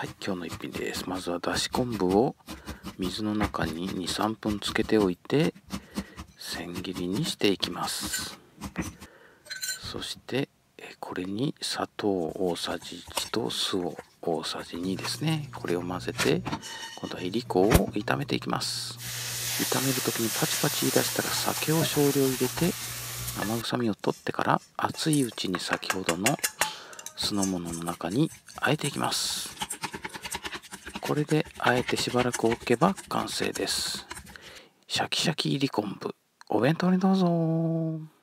はい、今日の一品です。まずはだし昆布を水の中に2、3分つけておいて千切りにしていきます。そしてこれに砂糖大さじ1と酢を大さじ2ですね。これを混ぜて今度はいりこを炒めていきます。炒める時にパチパチ言い出したら酒を少量入れて生臭みを取ってから熱いうちに先ほどの酢の物の中にあえていきます。これであえてしばらく置けば完成です。シャキシャキ入り昆布、お弁当にどうぞ。